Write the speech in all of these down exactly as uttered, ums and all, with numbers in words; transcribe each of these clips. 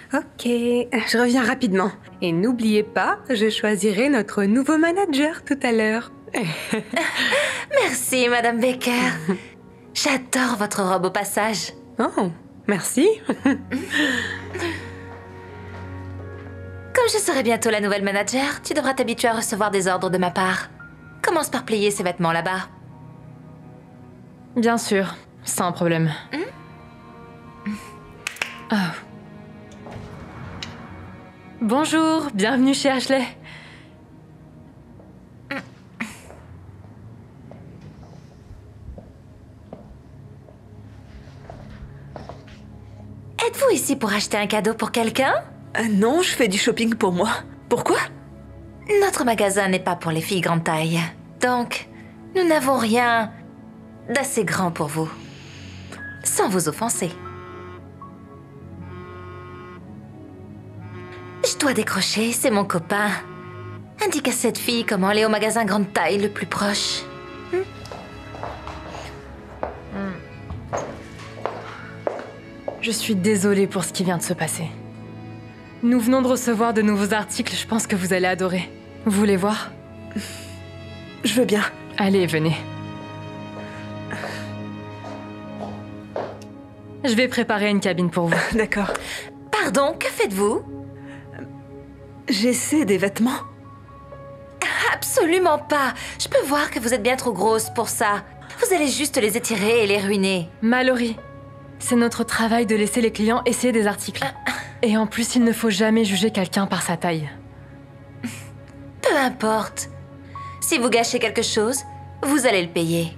Ok, je reviens rapidement. Et n'oubliez pas, je choisirai notre nouveau manager tout à l'heure. Merci, Madame Baker. J'adore votre robe au passage. Oh, merci. Comme je serai bientôt la nouvelle manager, tu devras t'habituer à recevoir des ordres de ma part. Commence par plier ces vêtements là-bas. Bien sûr, sans problème. Hmm? Oh. Bonjour, bienvenue chez Ashley. Êtes-vous ici pour acheter un cadeau pour quelqu'un? Euh, non, je fais du shopping pour moi. Pourquoi? Notre magasin n'est pas pour les filles grande taille. Donc, nous n'avons rien d'assez grand pour vous. Sans vous offenser. Je dois décrocher, c'est mon copain. Indique à cette fille comment aller au magasin grande taille le plus proche. Hmm? Je suis désolée pour ce qui vient de se passer. Nous venons de recevoir de nouveaux articles, je pense que vous allez adorer. Vous voulez voir? Je veux bien. Allez, venez. Je vais préparer une cabine pour vous. D'accord. Pardon, que faites-vous? J'essaie des vêtements. Absolument pas. Je peux voir que vous êtes bien trop grosse pour ça. Vous allez juste les étirer et les ruiner. Mallory, c'est notre travail de laisser les clients essayer des articles. Et en plus, il ne faut jamais juger quelqu'un par sa taille. Peu importe. Si vous gâchez quelque chose, vous allez le payer.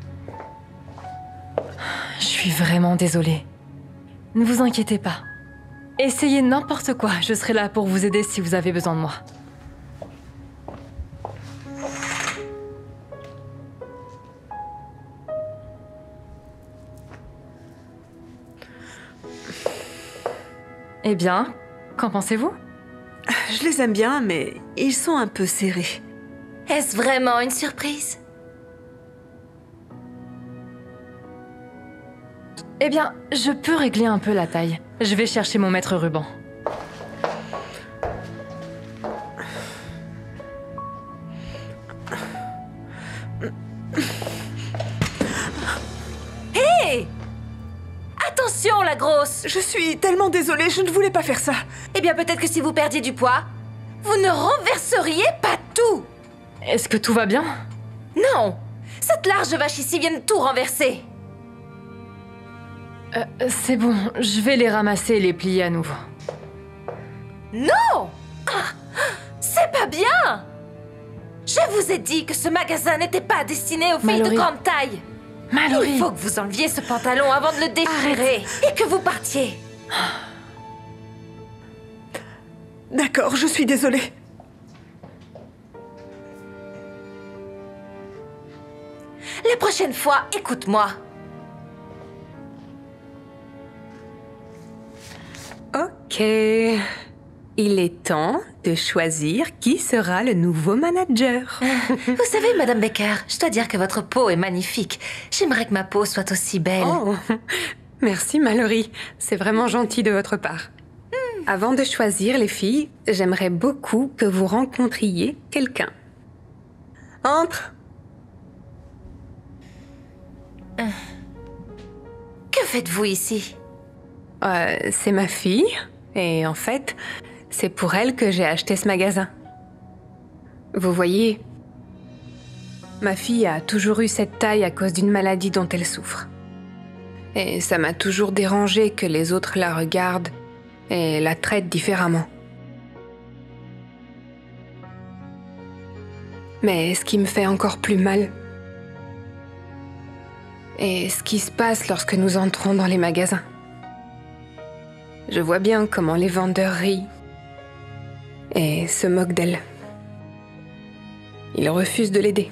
Je suis vraiment désolée. Ne vous inquiétez pas. Essayez n'importe quoi, je serai là pour vous aider si vous avez besoin de moi. Eh bien, qu'en pensez-vous? Je les aime bien, mais ils sont un peu serrés. Est-ce vraiment une surprise? Eh bien, je peux régler un peu la taille. Je vais chercher mon maître ruban. Hé! Attention, la grosse! Je suis tellement désolée, je ne voulais pas faire ça. Eh bien, peut-être que si vous perdiez du poids, vous ne renverseriez pas tout! Est-ce que tout va bien? Non! Cette large vache ici vient de tout renverser! Euh, c'est bon, je vais les ramasser et les plier à nouveau. Non! Ah, c'est pas bien! Je vous ai dit que ce magasin n'était pas destiné aux filles Mallory. de grande taille! Mallory! Il faut que vous enleviez ce pantalon avant de le déchirer et que vous partiez! D'accord, je suis désolée. La prochaine fois, écoute-moi. Ok. Il est temps de choisir qui sera le nouveau manager. Vous savez, Madame Baker, je dois dire que votre peau est magnifique. J'aimerais que ma peau soit aussi belle. Oh, merci Mallory. C'est vraiment gentil de votre part. Avant de choisir les filles, j'aimerais beaucoup que vous rencontriez quelqu'un. Entre. Que faites-vous ici? Euh, c'est ma fille, et en fait, c'est pour elle que j'ai acheté ce magasin. Vous voyez, ma fille a toujours eu cette taille à cause d'une maladie dont elle souffre. Et ça m'a toujours dérangé que les autres la regardent et la traitent différemment. Mais ce qui me fait encore plus mal, est ce qui se passe lorsque nous entrons dans les magasins. Je vois bien comment les vendeurs rient et se moquent d'elle. Ils refusent de l'aider.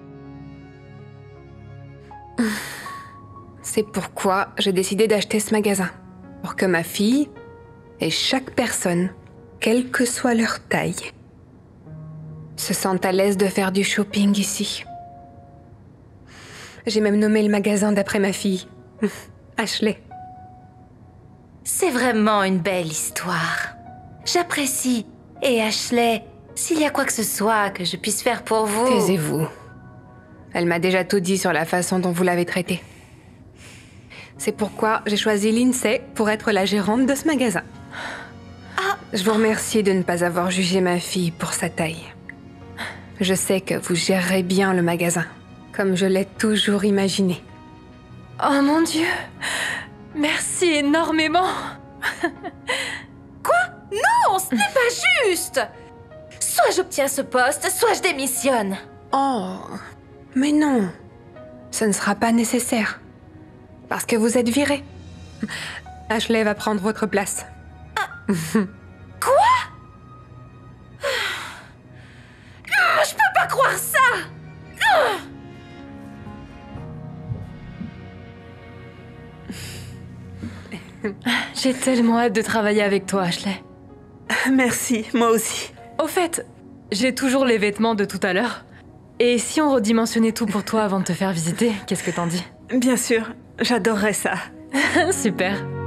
C'est pourquoi j'ai décidé d'acheter ce magasin, pour que ma fille et chaque personne, quelle que soit leur taille, se sentent à l'aise de faire du shopping ici. J'ai même nommé le magasin d'après ma fille, Ashley. C'est vraiment une belle histoire. J'apprécie. Et Ashley, s'il y a quoi que ce soit que je puisse faire pour vous... Taisez-vous. Elle m'a déjà tout dit sur la façon dont vous l'avez traitée. C'est pourquoi j'ai choisi Lindsay pour être la gérante de ce magasin. Ah. Je vous remercie de ne pas avoir jugé ma fille pour sa taille. Je sais que vous gérerez bien le magasin, comme je l'ai toujours imaginé. Oh mon Dieu! Merci énormément! Non, ce n'est pas juste! Soit j'obtiens ce poste, soit je démissionne. Oh, mais non, ce ne sera pas nécessaire. Parce que vous êtes viré. Ashley va prendre votre place. Quoi? Je peux pas croire ça! J'ai tellement hâte de travailler avec toi, Ashley. Merci, moi aussi. Au fait, j'ai toujours les vêtements de tout à l'heure. Et si on redimensionnait tout pour toi avant de te faire visiter, qu'est-ce que t'en dis? Bien sûr, j'adorerais ça. Super.